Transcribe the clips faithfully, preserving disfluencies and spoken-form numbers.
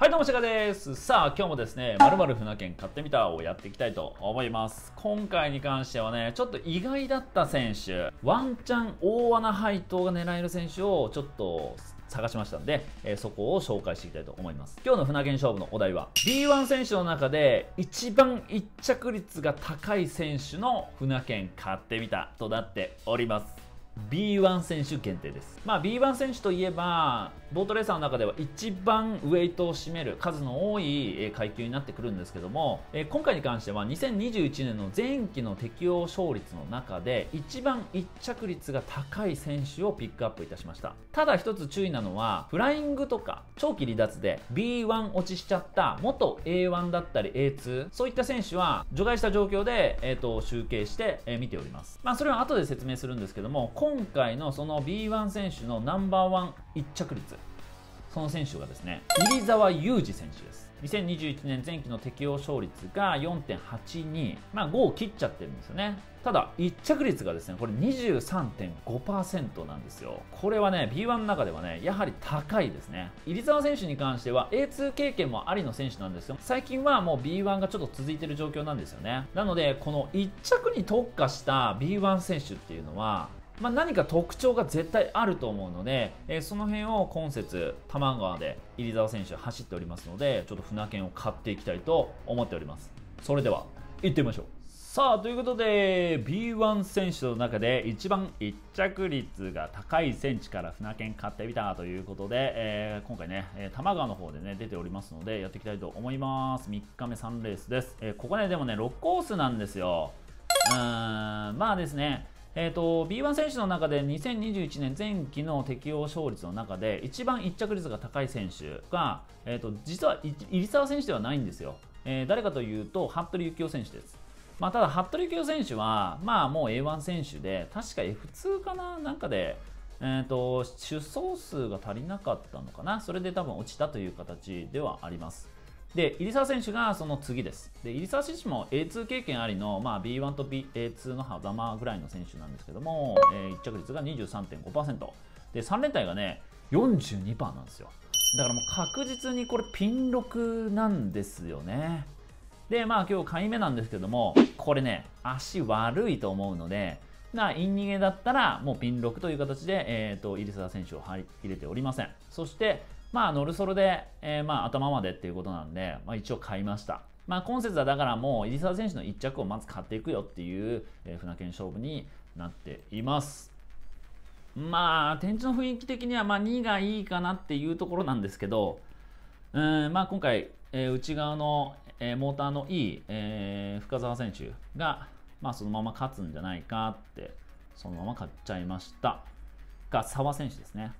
はいどうも、しがです。さあ今日もですね、まるまる船券買ってみたをやっていきたいと思います。今回に関してはね、ちょっと意外だった選手、ワンチャン大穴配当が狙える選手をちょっと探しましたんで、えー、そこを紹介していきたいと思います。今日の船券勝負のお題は ビーワン 選手の中で一番一着率が高い選手の船券買ってみたとなっております。ビーワン 選手限定です。まあ ビーワン 選手といえばボートレーサーの中では一番ウェイトを占める数の多い階級になってくるんですけども、今回に関してはにせんにじゅういちねんの前期の適用勝率の中で一番一着率が高い選手をピックアップいたしました。ただ一つ注意なのは、フライングとか長期離脱で ビーワン 落ちしちゃった元 エーワン だったり エーツー、そういった選手は除外した状況で、えー、と集計して、えー、見ております。まあそれは後で説明するんですけども、今回のその ビーワン 選手のナンバーワン一着率、その選手がですね、入澤裕二選手です。にせんにじゅういちねん前期の適用勝率が よんてんはちに、まあごを切っちゃってるんですよね。ただ一着率がですね、これ にじゅうさんてんごパーセント なんですよ。これはね ビーワン の中ではねやはり高いですね。入澤選手に関しては エーツー 経験もありの選手なんですよ。最近はもう ビーワン がちょっと続いている状況なんですよね。なのでこのいっ着に特化した ビーワン 選手っていうのはまあ何か特徴が絶対あると思うので、えー、その辺を今節多摩川で入澤選手走っておりますので、ちょっと船券を買っていきたいと思っております。それでは行ってみましょう。さあということで ビーワン 選手の中で一番一着率が高い選手から船券買ってみたということで、えー、今回ね多摩川の方でね出ておりますのでやっていきたいと思います。みっかめさんレースです。えー、ここねでもねろくコースなんですよ。うーんまあですね、えーと、ビーワン 選手の中でにせんにじゅういちねん前期の適用勝率の中で一番一着率が高い選手が、えーと、実は入澤選手ではないんですよ。えー、誰かというと服部幸男選手です。まあ、ただ服部幸男選手はまあもう エーワン 選手で確か エフツー かななんかで、えーと、出走数が足りなかったのかな、それで多分落ちたという形ではあります。で、入澤選手がその次です。で、入澤選手も エーツー 経験ありの、まあ、ビーワン と エーツー の狭間ぐらいの選手なんですけども、えー、一着率が にじゅうさんてんごパーセント。で、さん連単がね、よんじゅうにパーセント なんですよ。だからもう確実にこれピンろくなんですよね。で、まあ今日買い目なんですけども、これね、足悪いと思うので、な、イン逃げだったらもうピンろくという形で、えーと、入澤選手を入れておりません。そして、まあ、乗るソロで、えー、まあ、頭までっていうことなんで、まあ、一応買いました。まあ、今節はだからもう、入澤選手のいっ着をまず買っていくよっていう、えー、船券勝負になっています。まあ、展示の雰囲気的には、まあ、にがいいかなっていうところなんですけど、うん、まあ、今回、えー、内側の、えー、モーターのいい、えー、深澤選手が、まあ、そのまま勝つんじゃないかって、そのまま買っちゃいました。が、澤選手ですね。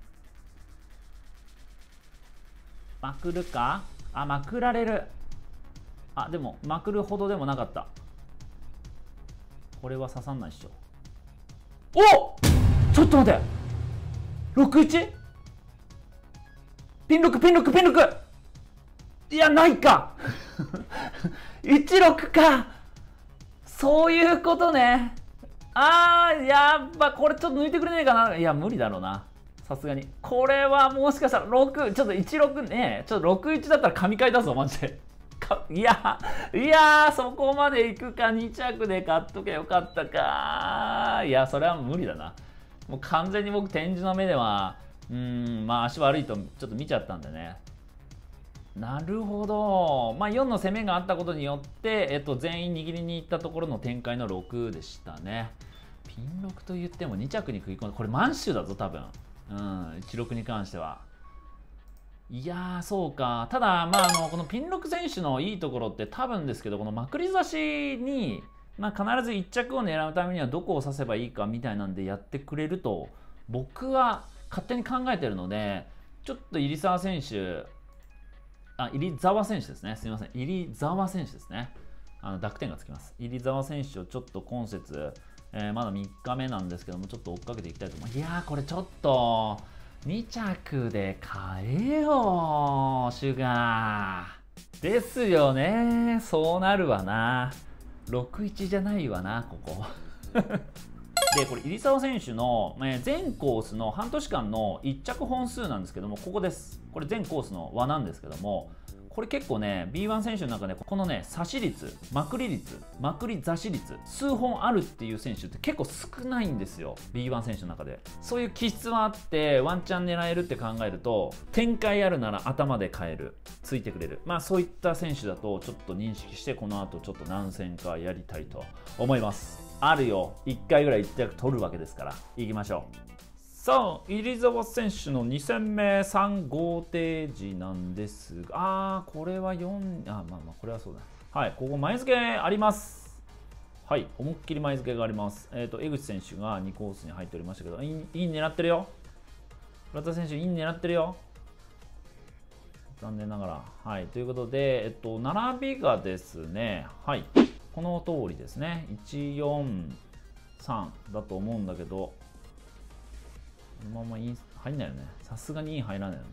まくるか？あ、まくられる。あ、でも、まくるほどでもなかった。これは刺さんないっしょ。お！ちょっと待って！ ろくいち？ ピンろく、ピンろく、ピンろく！いや、ないかいちろくか！そういうことね。あー、やっぱ、これちょっと抜いてくれないかな。いや、無理だろうな。さすがに。これはもしかしたらろく、ちょっといちろくね、ちょっとろくいちだったら神回だぞ、マジで。いや、いやー、そこまでいくか、に着で買っとけよかったか。いや、それは無理だな。もう完全に僕、展示の目では、うーん、まあ足悪いとちょっと見ちゃったんでね。なるほど。まあよんの攻めがあったことによって、えっと、全員握りに行ったところの展開のろくでしたね。ピンろくと言ってもに着に食い込んで、これ満州だぞ、多分。うん、いちろくに関しては。いやー、そうか。ただ、まあ、あの、このピンろく選手のいいところって多分ですけど、このまくり差しに、まあ、必ずいっ着を狙うためにはどこを指せばいいかみたいなんでやってくれると、僕は勝手に考えてるので、ちょっと入澤選手、あ、入澤選手ですね。すみません。入澤選手ですね。あの、濁点がつきます。入澤選手をちょっと今節、えー、まだみっかめなんですけども、ちょっと追っかけていきたいと思います。いやー、これちょっと、に着で買えよ、シュガー。ですよね。そうなるわな。ろくいちじゃないわな、ここ。で、これ、入澤選手の、えー、全コースの半年間のいっ着本数なんですけども、ここです。これ全コースの輪なんですけども、 これ結構ね ビーワン 選手の中でこのね差し率、まくり率、まくり座し率数本あるっていう選手って結構少ないんですよ、 ビーワン 選手の中で。そういう気質はあってワンチャン狙えるって考えると、展開あるなら頭で変える、ついてくれる、まあそういった選手だとちょっと認識して、この後ちょっと何戦かやりたいと思います。あるよ、いっかいぐらいいち着取るわけですから、行きましょう。さあ、入澤選手のに戦目さん号艇時なんですが、あー、これはよん、あ、まあまあ、これはそうだ。はい、ここ前付けあります。はい、思いっきり前付けがあります。えっと、江口選手がにコースに入っておりましたけど、イン、イン狙ってるよ。村田選手、イン狙ってるよ。残念ながら。はい、ということで、えっと、並びがですね、はい、この通りですね。いち、よん、さんだと思うんだけど、このままイン入んないよね。さすがにイン入らないよね。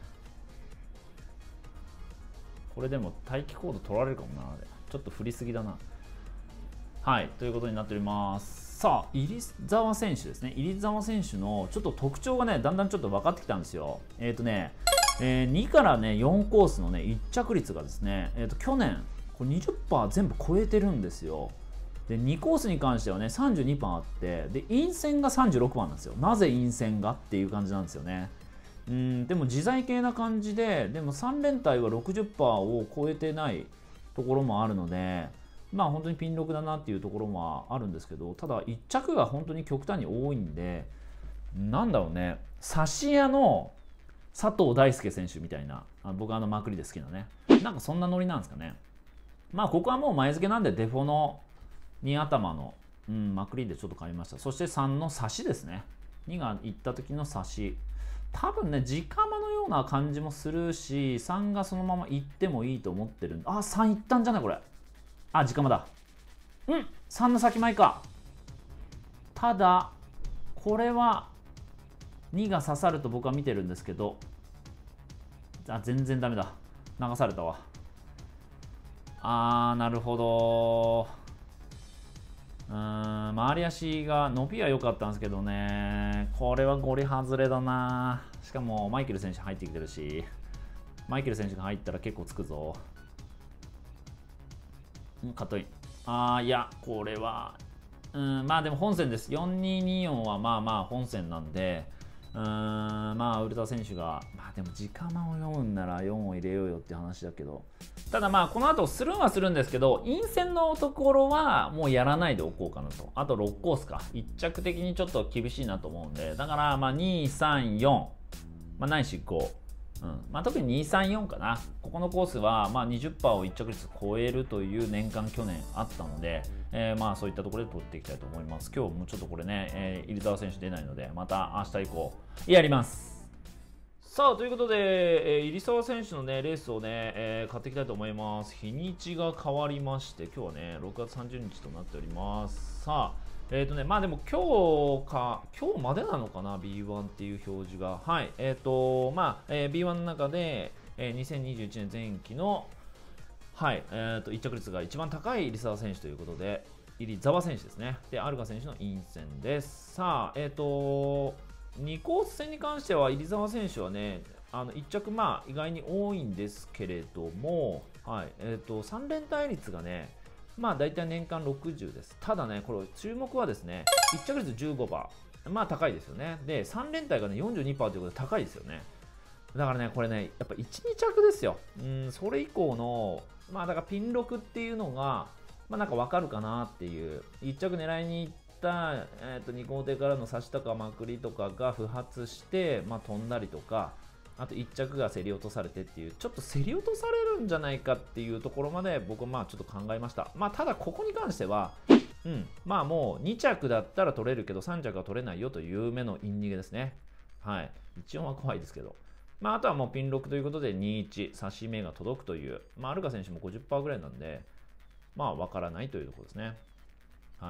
これでも待機コード取られるかもな。あれちょっと振りすぎだな。はい、ということになっております。さあ、入澤選手ですね。入澤選手のちょっと特徴がね、だんだんちょっと分かってきたんですよ。えっ、ー、とね、えー、にからね、よんコースのね、いち着率がですね、えっ、ー、と、去年、これ にじゅっパーセント 全部超えてるんですよ。でにコースに関してはね さんじゅうにパーセント あって、で陰線がさんじゅうろくばんなんですよ。なぜ陰線がっていう感じなんですよね。うんでも自在系な感じで、でもさん連隊は ろくじゅっパーセント を超えてないところもあるので、まあ本当にピンろくだなっていうところもあるんですけど、ただいち着が本当に極端に多いんで、なんだろうね、差し屋の佐藤大輔選手みたいな、あ僕あのまくりで好きなね、なんかそんなノリなんですかね。まあここはもう前付けなんでデフォのに頭の、うん、まくりでちょっと買いました。そしてさんの差しですね。にが行った時の差し。多分ね、直間のような感じもするし、さんがそのまま行ってもいいと思ってるんで、あ、さん行ったんじゃないこれ。あ、直間だ。うん、さんの先前か。ただ、これはにが刺さると僕は見てるんですけど、あ、全然ダメだ。流されたわ。あー、なるほど。うーん、回り足が伸びは良かったんですけどね、これはゴリ外れだな。しかもマイケル選手入ってきてるし、マイケル選手が入ったら結構つくぞ。うん、カットイン。あー、いや、これは、うん、まあでも本戦です。よんにーにーよんはまあまあ本戦なんで、うーん、まあウルトラ選手が、まあでも時間を読むんならよんを入れようよっていう話だけど、ただまあこの後するんはするんですけど、陰線のところはもうやらないでおこうかなと。あとろくコースか。いち着的にちょっと厳しいなと思うんで、だからまあに、さん、よん、まあないしご。うんまあ、特にに、さん、よんかな。ここのコースはまあ にじゅっパーセント をいち着率超えるという年間去年あったので、えー、まあそういったところで取っていきたいと思います。今日もちょっとこれね、えー、入澤選手出ないので、また明日以降やります。さあということで、えー、入澤選手の、ね、レースをね、えー、買っていきたいと思います。日にちが変わりまして、今日はね、ろくがつさんじゅうにちとなっております。さあ、えっ、ー、とね、まあでも今日か、今日までなのかな、ビーワン っていう表示が。はい、えっ、ー、と、まあ、えー、ビーワン の中で、えー、にせんにじゅういちねん前期の、はい、えっ、ー、と、いち着率が一番高い入澤選手ということで、入澤選手ですね。で、アルカ選手の陰線です。さあ、えっ、ー、と、にコース戦に関しては入澤選手はね、あのいち着まあ意外に多いんですけれども、はいえー、とさん連対率がね、まあ大体年間ろくじゅうです。ただね、これ注目はですね、いち着率じゅうごパーセント、まあ高いですよね。で、さん連対がね、よんじゅうにパーセントということで高いですよね。だからね、これね、やっぱいち、に着ですよ。うん、それ以降の、まあだからピンろくっていうのが、まあなんかわかるかなっていう、いち着狙いに行って、えー、とに号艇からの差しとかまくりとかが不発して、まあ、飛んだりとか、あといち着が競り落とされてっていう、ちょっと競り落とされるんじゃないかっていうところまで僕はまあちょっと考えました。まあ、ただここに関しては、うん、まあもうに着だったら取れるけどさん着は取れないよという目のイン逃げですね。はい、一応は怖いですけど。まあ、あとはもうピンろくということでにいち、差し目が届くという、まあ、アルカ選手も ごじゅっパーセント ぐらいなんで、まあわからないというところですね。はい。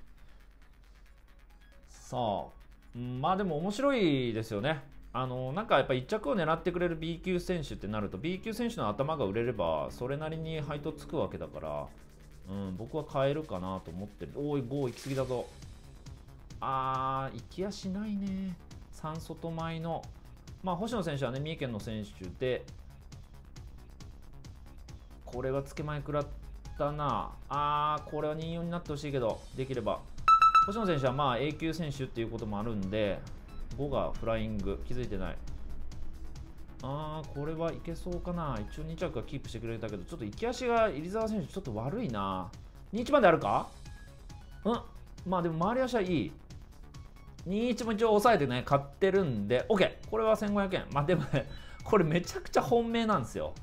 さあ、まあでも面白いですよね。あのなんかやっぱいち着を狙ってくれる ビー 級選手ってなると ビー 級選手の頭が売れればそれなりに配当つくわけだから、うん、僕は買えるかなと思ってる。おい、ご行き過ぎだぞ。あー、行きやしないね。さん外前の、まあ、星野選手はね、三重県の選手で、 これはつけまい食らったな。あー、これはによんになってほしいけど、できれば。星野選手はまあ A 級選手っていうこともあるんで、ごがフライング、気づいてない。あー、これはいけそうかな。一応に着はキープしてくれたけど、ちょっと行き足が入澤選手ちょっと悪いな。にいちまであるか？うん、まあでも回り足はいい。にいちも一応抑えてね、買ってるんで、OK。これはせんごひゃくえん。まあでもね、これめちゃくちゃ本命なんですよ。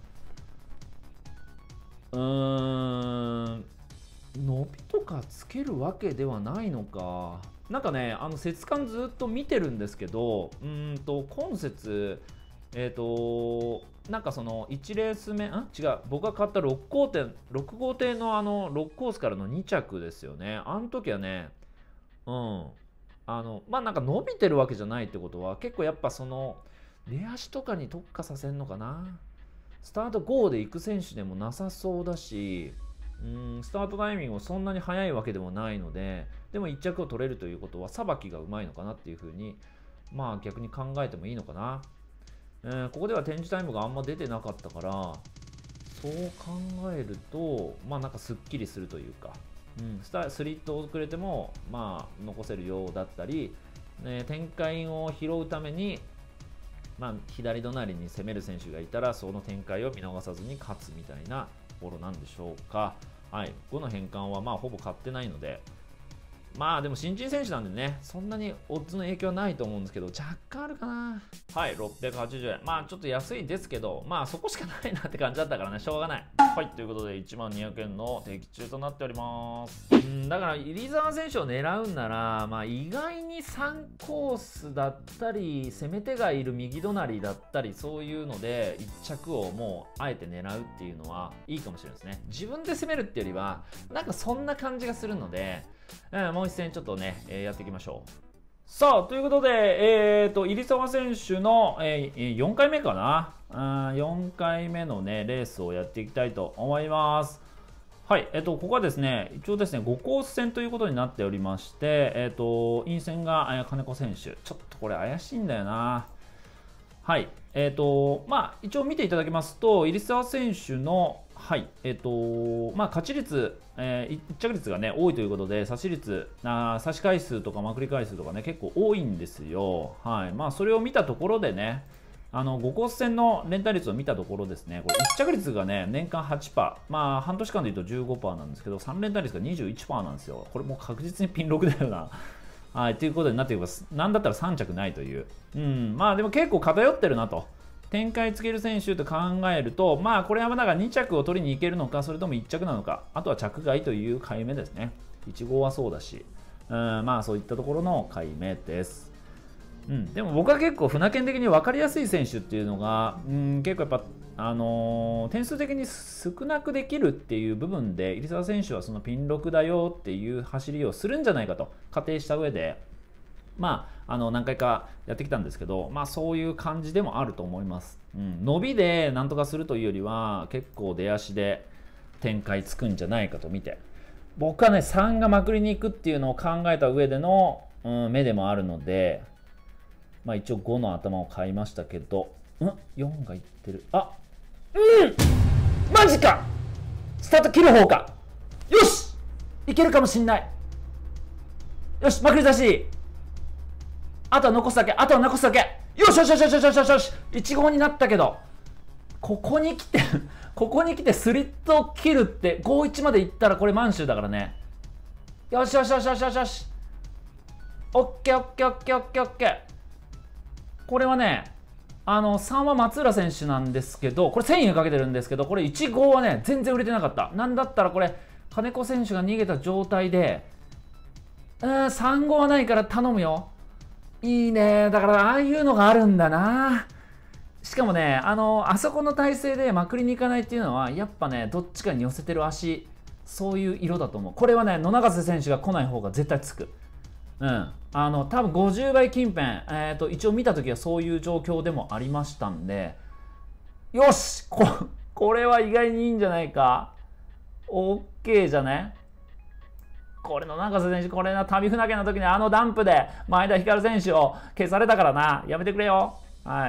うーん、伸びとかつけるわけではないのか。なんかね、あの、節間ずっと見てるんですけど、うーんと、今節、えっと、なんかそのいちレース目、ん違う、僕が買ったろく号艇、ろく号艇のあの、ろくコースからのに着ですよね。あの時はね、うん。あの、まあなんか伸びてるわけじゃないってことは、結構やっぱその、出足とかに特化させんのかな。スタートごで行く選手でもなさそうだし、うん、スタートタイミングもそんなに速いわけでもないので、でもいっ着を取れるということは、さばきがうまいのかなっていうふうに、まあ逆に考えてもいいのかな。えー、ここでは展示タイムがあんま出てなかったから、そう考えると、まあなんかすっきりするというか、うん、スタスリットをくれても、まあ残せるようだったり、ね、展開を拾うために、まあ、左隣に攻める選手がいたら、その展開を見逃さずに勝つみたいなところなんでしょうか。はい、ごの変換はまあほぼ買ってないので、まあでも新人選手なんでね、そんなにオッズの影響はないと思うんですけど、若干あるかな。はい、ろっぴゃくはちじゅうえん。まあちょっと安いですけど、まあそこしかないなって感じだったからね、しょうがない。はい、ということでいちまんにひゃくえんの的中となっております。うん、だから入澤選手を狙うんなら、まあ意外にさんコースだったり、攻め手がいる右隣だったり、そういうのでいっ着をもうあえて狙うっていうのはいいかもしれないですね。自分で攻めるっていうよりは、なんかそんな感じがするので、うん、もう一戦ちょっとね、えー、やっていきましょう。さあ、ということで、えーと、入澤選手の、えー、よんかいめかな。うん、よんかいめのね、レースをやっていきたいと思います。はい、えっと、ここはですね、一応ですね、ごコース戦ということになっておりまして、えっと、陰線が、えー、金子選手。ちょっとこれ怪しいんだよな。はい、えっと、まあ、一応見ていただきますと、入澤選手の、はい、えっと、まあ、勝ち率、えー、いっ着率がね、多いということで、差し率、あ差し回数とかまくり回数とかね、結構多いんですよ。はい。まあ、それを見たところでね、あの、ごコース戦の連帯率を見たところですね、これいっ着率がね、年間 はちパーセント、まあ、半年間で言うと じゅうごパーセント なんですけど、さん連帯率が にじゅういちパーセント なんですよ。これもう確実にピンろくだよな。はい、ということになっています。なんだったらさん着ないという。うん、まあ、でも結構偏ってるなと。展開つける選手と考えると、まあこれはだからに着を取りに行けるのか、それともいっ着なのか、あとは着外という買い目ですね。いち号はそうだし、うん、まあそういったところの買い目です。うん、でも僕は結構船券的に分かりやすい選手っていうのが、うん、結構やっぱ、あのー、点数的に少なくできるっていう部分で、入澤選手はそのピンろくだよっていう走りをするんじゃないかと仮定した上で、まあ、あの何回かやってきたんですけど、まあ、そういう感じでもあると思います。うん、伸びでなんとかするというよりは結構出足で展開つくんじゃないかと見て、僕はねさんがまくりに行くっていうのを考えた上での、うん、目でもあるので、まあ、一応ごの頭を買いましたけど、んよんがいってる。あうんマジか、スタート切る方か。よしいけるかもしんない。よしまくり出し、あとは残すだけ、あとは残すだけ。よしよしよしよしよしよしよし、いち号になったけど、ここに来て、ここに来てスリットを切るって、ごいちまでいったらこれ満州だからね。よしよしよしよしよしよし。オッケーオッケーオッケーオッケーオッケー。これはね、あの、さんは松浦選手なんですけど、これせんえんかけてるんですけど、これいち号はね、全然売れてなかった。なんだったらこれ、金子選手が逃げた状態で、うーん、さん号はないから頼むよ。いいね。だからああいうのがあるんだな。しかもね、あのあそこの体勢でまくりに行かないっていうのはやっぱね、どっちかに寄せてる足、そういう色だと思う。これはね、野中瀬選手が来ない方が絶対つく。うん、あの多分ごじゅうばい近辺、えー、と一応見た時はそういう状況でもありましたんで、よし こ, これは意外にいいんじゃないか。 OK じゃね。これの中瀬選手、これな、旅船家の時にあのダンプで前田光選手を消されたからな。やめてくれよ。はい。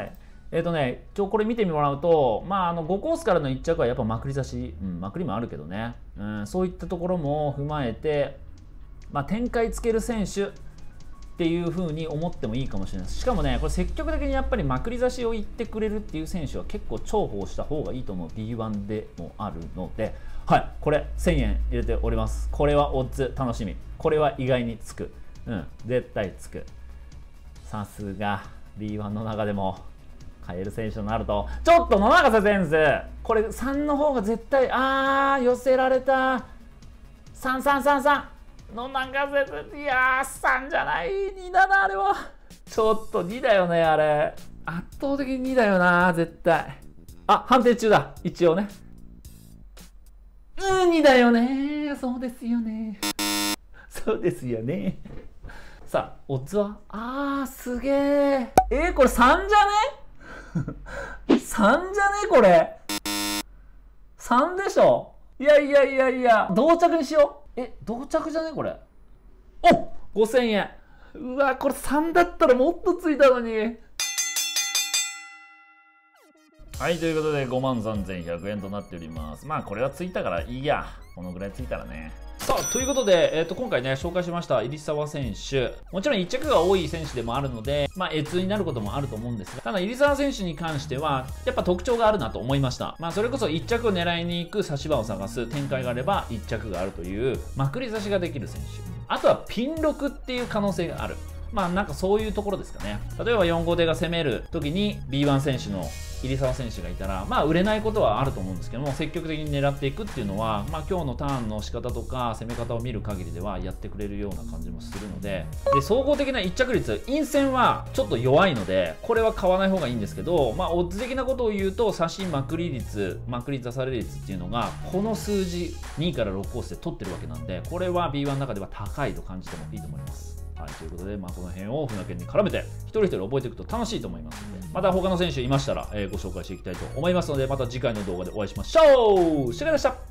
えっとね、ちょこれ見てもらうと、まあ、あのごコースからのいっ着はやっぱまくり差し、うん、まくりもあるけどね、うん、そういったところも踏まえて、まあ、展開つける選手っていう風に思ってもいいかもしれないです。しかもね、これ積極的にやっぱりまくり差しを言ってくれるっていう選手は結構重宝した方がいいと思う ビーワン でもあるので、はい、これせんえん入れております。これはオッズ楽しみ。これは意外につく。うん、絶対つく。さすが ビーワン の中でも買える選手となると、ちょっと野中瀬選手、これさんの方が絶対、あー、寄せられた。さんさんさんさん。野中瀬選手、いやー、さんじゃない。にだな、あれは。ちょっとにだよね、あれ。圧倒的ににだよな、絶対。あ、判定中だ、一応ね。うん、にだよね。そうですよね。そうですよね。さあ、オッズはあー、すげー。えー、これさんじゃねさんじゃねこれ。さんでしょ。いやいやいやいや、同着にしよう。え、同着じゃねこれ。おごせんえん。うわ、これさんだったらもっとついたのに。はい、ということでごまんさんぜんひゃくえんとなっております。まあ、これはついたからいいや。このぐらいついたらね。さあ、ということで、えー、と今回ね、紹介しました入澤選手。もちろんいっ着が多い選手でもあるので、まあ、越になることもあると思うんですが、ただ入澤選手に関しては、やっぱ特徴があるなと思いました。まあ、それこそいっ着を狙いに行く差し場を探す展開があれば、いっ着があるという、まくり差しができる選手。あとはピンろくっていう可能性がある。まあなんかそういうところですかね。例えばよん号艇が攻める時に ビーワン 選手の入澤選手がいたら、まあ売れないことはあると思うんですけども、積極的に狙っていくっていうのは、まあ今日のターンの仕方とか攻め方を見る限りではやってくれるような感じもするので、で総合的な一着率、陰線はちょっと弱いので、これは買わない方がいいんですけど、まあオッズ的なことを言うと、差しまくり率、まくり出され率っていうのが、この数字にからろくコースで取ってるわけなんで、これは ビーワン の中では高いと感じてもいいと思います。はい、ということで、まあ、この辺を船券に絡めて一人一人覚えていくと楽しいと思いますので、また他の選手いましたら、えー、ご紹介していきたいと思いますので、また次回の動画でお会いしましょう。シュガでした。